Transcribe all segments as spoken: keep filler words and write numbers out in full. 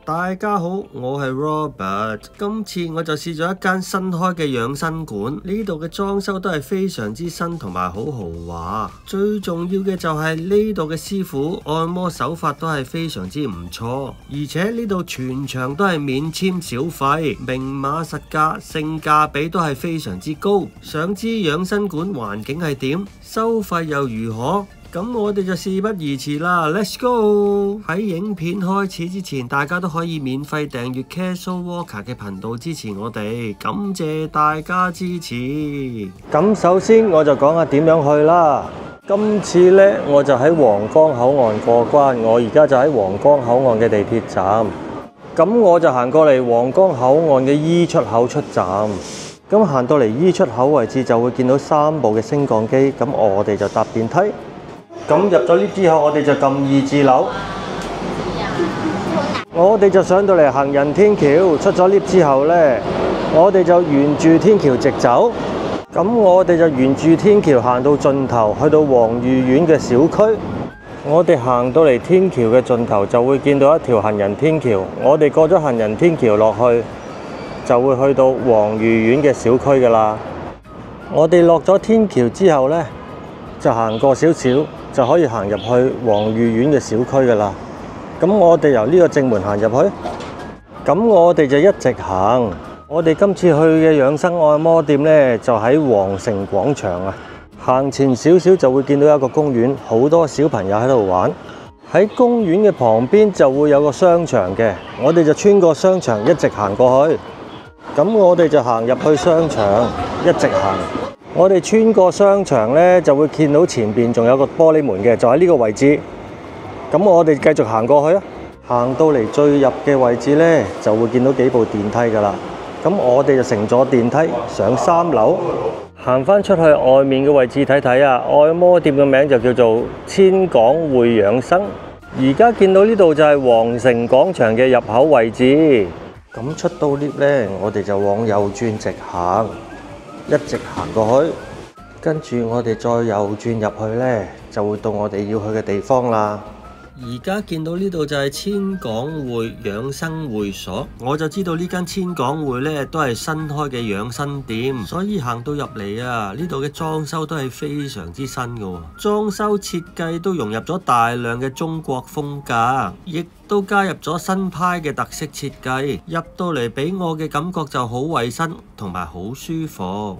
大家好，我係 Robert。今次我就試咗一間新開嘅養生館，呢度嘅裝修都係非常之新同埋好豪華。最重要嘅就係呢度嘅師傅按摩手法都係非常之唔錯，而且呢度全場都係免簽小費，明碼實價，性價比都係非常之高。想知養生館環境係點，收費又如何？咁我哋就事不宜遲啦 ，Let's go！ 喺影片開始之前，大家都可以免費訂閱 Casual Walker 嘅頻道支持我哋，感謝大家支持。咁首先我就講下點樣去啦。今次呢，我就喺皇崗口岸過關，我而家就喺皇崗口岸嘅地鐵站。咁我就行過嚟皇崗口岸嘅 E 出口出站。咁行到嚟 E 出口位置就會見到三部嘅升降機，咁我哋就搭電梯。咁入咗 lift 之後，我哋就撳二字樓，我哋就上到嚟行人天橋。出咗 lift 之後呢，我哋就沿住天橋直走。咁我哋就沿住天橋行到盡頭，去到黃御苑嘅小區。我哋行到嚟天橋嘅盡頭，就會見到一條行人天橋。我哋過咗行人天橋落去，就會去到黃御苑嘅小區噶啦。我哋落咗天橋之後呢，就行過少少，就可以行入去黃御苑嘅小區噶啦。咁我哋由呢個正門行入去，咁我哋就一直行。我哋今次去嘅養生按摩店呢，就喺皇城廣場啊。行前少少就會見到一個公園，好多小朋友喺度玩。喺公園嘅旁邊就會有個商場嘅，我哋就穿過商場一直行過去。咁我哋就行入去商場，一直行。我哋穿過商場呢，就會見到前邊仲有個玻璃門嘅，就喺呢個位置。咁我哋繼續行過去啊，行到嚟最入嘅位置呢，就會見到幾部電梯噶啦。咁我哋就乘咗電梯上三樓，行翻出去外面嘅位置睇睇啊。按摩店嘅名就叫做千港匯養生。而家見到呢度就係皇城廣場嘅入口位置。咁出到 lift 呢，我哋就往右轉直行。一直行過去，跟住我哋再右轉入去呢，就會到我哋要去嘅地方啦。而家見到呢度就係千港匯養生會所，我就知道呢間千港匯呢都係新開嘅養生店，所以行到入嚟啊，呢度嘅裝修都係非常之新嘅，裝修設計都融入咗大量嘅中國風格，亦都加入咗新派嘅特色設計，入到嚟俾我嘅感覺就好衛生同埋好舒服。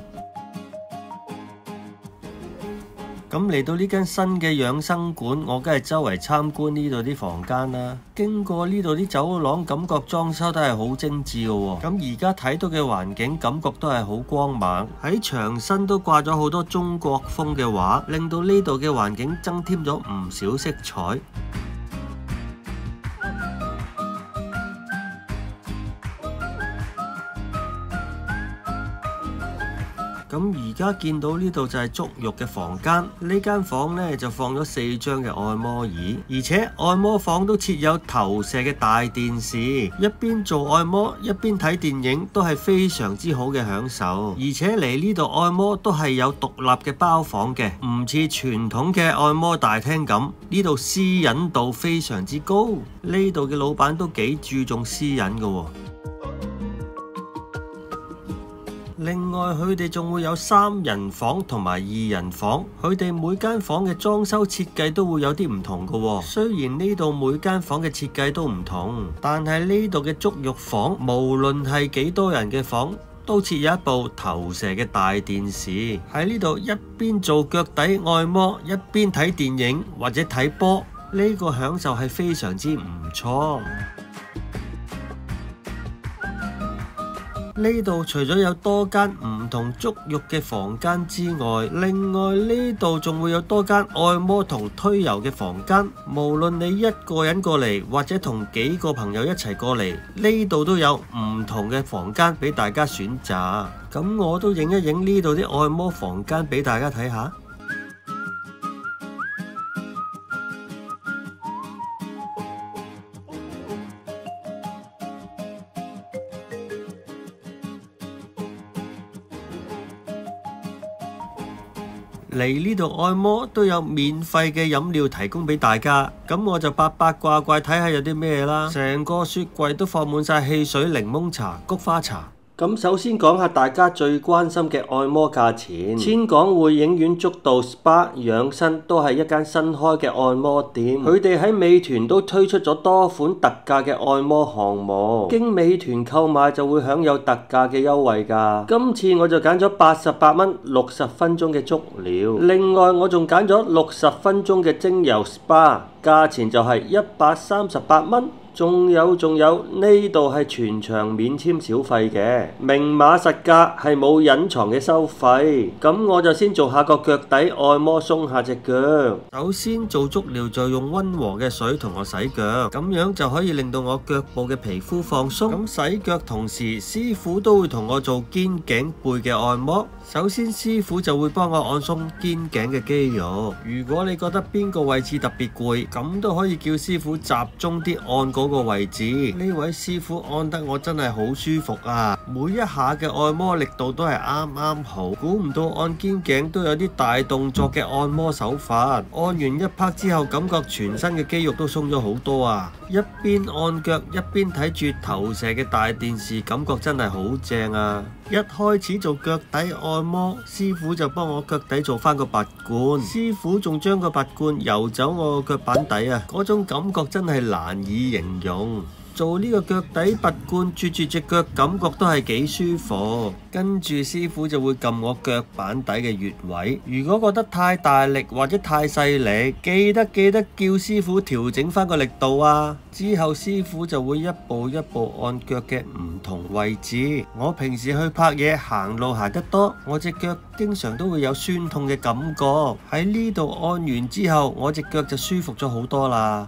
咁嚟到呢間新嘅養生館，我梗係周圍參觀呢度啲房間啦。經過呢度啲走廊，感覺裝修都係好精緻嘅喎。咁而家睇到嘅環境，感覺都係好光猛。喺牆身都掛咗好多中國風嘅畫，令到呢度嘅環境增添咗唔少色彩。咁而家見到呢度就係足浴嘅房間，呢間房呢就放咗四張嘅按摩椅，而且按摩房都設有投射嘅大電視，一邊做按摩一邊睇電影都係非常之好嘅享受。而且嚟呢度按摩都係有獨立嘅包房嘅，唔似傳統嘅按摩大廳咁，呢度私隱度非常之高，呢度嘅老闆都幾注重私隱㗎喎。另外佢哋仲會有三人房同埋二人房，佢哋每間房嘅裝修設計都會有啲唔同嘅喎。雖然呢度每間房嘅設計都唔同，但係呢度嘅足浴房無論係幾多人嘅房，都設有一部投射嘅大電視，喺呢度一邊做腳底按摩，一邊睇電影或者睇波，呢個享受係非常之唔錯。呢度除咗有多間唔同足浴嘅房間之外，另外呢度仲會有多間按摩同推油嘅房間。無論你一個人過嚟，或者同幾個朋友一齊過嚟，呢度都有唔同嘅房間俾大家選擇。咁我都影一影呢度啲按摩房間俾大家睇下。 嚟呢度按摩都有免費嘅飲料提供俾大家，咁我就八八卦怪睇下有啲咩啦。成個雪櫃都放滿晒汽水、檸檬茶、菊花茶。 咁首先講下大家最關心嘅按摩價錢。千港匯影院足道 S P A 養生都係一間新開嘅按摩店，佢哋喺美團都推出咗多款特價嘅按摩項目，經美團購買就會享有特價嘅優惠㗎。今次我就揀咗八十八蚊六十分鐘嘅足療，另外我仲揀咗六十分鐘嘅精油 S P A， 價錢就係一百三十八蚊。仲有仲有，呢度係全場免簽小費嘅，明碼實價，係冇隱藏嘅收費。咁我就先做下個腳底按摩，鬆下隻腳。 首先做足療就用溫和嘅水同我洗腳，咁樣就可以令到我腳部嘅皮膚放鬆。咁洗腳同時，師傅都會同我做肩頸背嘅按摩。首先師傅就會幫我按鬆肩頸嘅肌肉。如果你覺得邊個位置特別攰，咁都可以叫師傅集中啲按嗰個位置。呢位師傅按得我真係好舒服啊！每一下嘅按摩力度都係啱啱好，估唔到按肩頸都有啲大動作嘅按摩手法。按完一 part 之後，感覺全身嘅肌肉都鬆咗好多啊！一邊按腳一邊睇住投射嘅大電視，感覺真係好正啊！一開始做腳底按摩，師傅就幫我腳底做翻個拔罐，師傅仲將個拔罐游走我個腳板底啊！嗰種感覺真係難以形容。做呢個腳底拔罐，啜住隻腳，感覺都係幾舒服。跟住師傅就會撳我腳板底嘅穴位，如果覺得太大力或者太細力，記得記得叫師傅調整翻個力度啊！之後師傅就會一步一步按腳嘅唔同位置。我平時去拍嘢行路行得多，我隻腳經常都會有酸痛嘅感覺。喺呢度按完之後，我隻腳就舒服咗好多啦。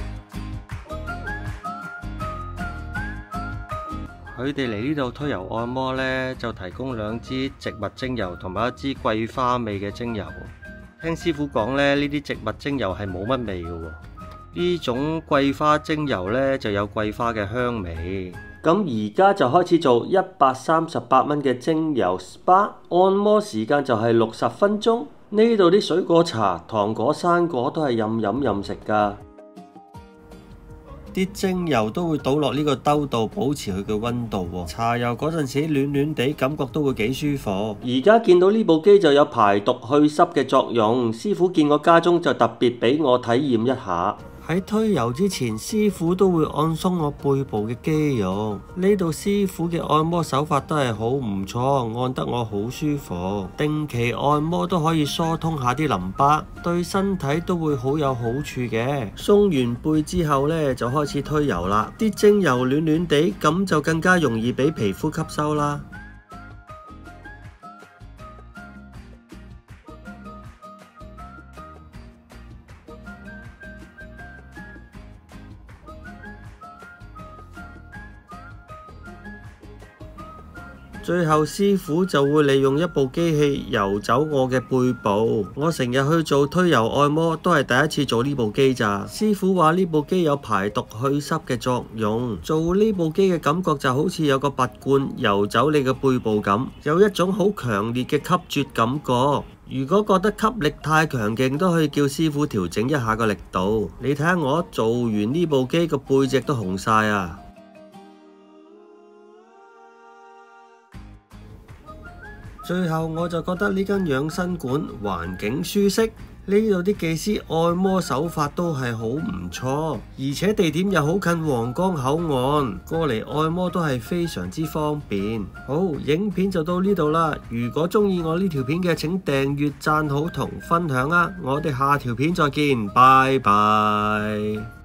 佢哋嚟呢度推油按摩呢，就提供兩支植物精油同埋一支桂花味嘅精油。聽師傅講呢，呢啲植物精油係冇乜味嘅喎。呢種桂花精油呢，就有桂花嘅香味。咁而家就開始做一百三十八蚊嘅精油 S P A， 按摩時間就係六十分鐘。呢度啲水果茶、糖果、生果都係任飲任食㗎。啲精油都會倒落呢個兜度，保持佢嘅溫度喎。搽油嗰陣時暖暖地，感覺都會幾舒服。而家見到呢部機就有排毒去濕嘅作用，師傅見我家中就特別俾我體驗一下。喺推油之前，師傅都會按鬆我背部嘅肌肉。呢度師傅嘅按摩手法都係好唔錯，按得我好舒服。定期按摩都可以疏通下啲淋巴，對身體都會好有好處嘅。鬆完背之後呢，就開始推油啦。啲精油暖暖地，咁就更加容易俾皮膚吸收啦。最後師傅就會利用一部機器游走我嘅背部。我成日去做推油按摩都係第一次做呢部機咋。師傅話呢部機有排毒去濕嘅作用，做呢部機嘅感覺就好似有個拔罐游走你嘅背部咁，有一種好強烈嘅吸啜感覺。如果覺得吸力太強勁，都可以叫師傅調整一下個力度。你睇下我做完呢部機個背脊都紅晒啊！最後我就覺得呢間養生館環境舒適，呢度啲技師按摩手法都係好唔錯，而且地點又好近皇崗口岸，過嚟按摩都係非常之方便。好，影片就到呢度啦。如果鍾意我呢條片嘅，請訂閱、讚好同分享啊！我哋下條片再見，拜拜。